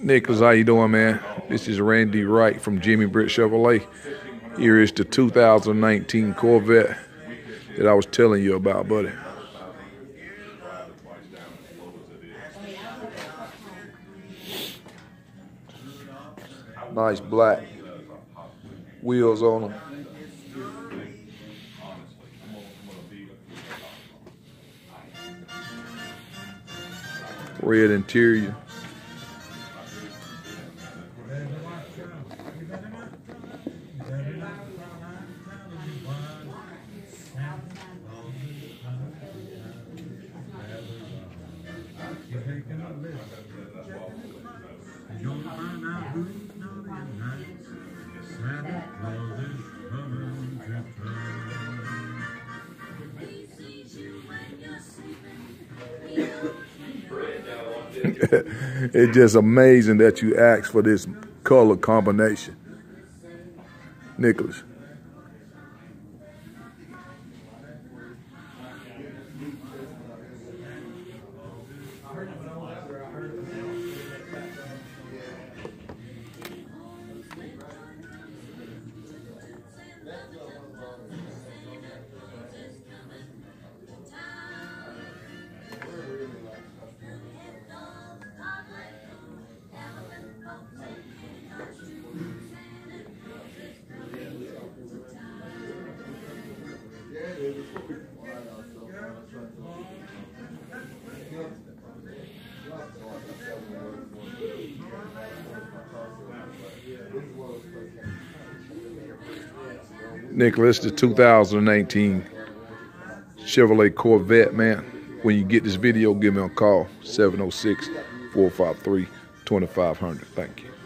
Nicholas, how you doing, man? This is Randy Wright from Jimmy Britt Chevrolet. Here is the 2019 Corvette that I was telling you about, buddy. Nice black wheels on them. Red interior. It's just amazing that you asked for this color combination, Nicholas. Nicholas, the 2018 Chevrolet Corvette, man. When you get this video, give me a call, 706-453-2500. Thank you.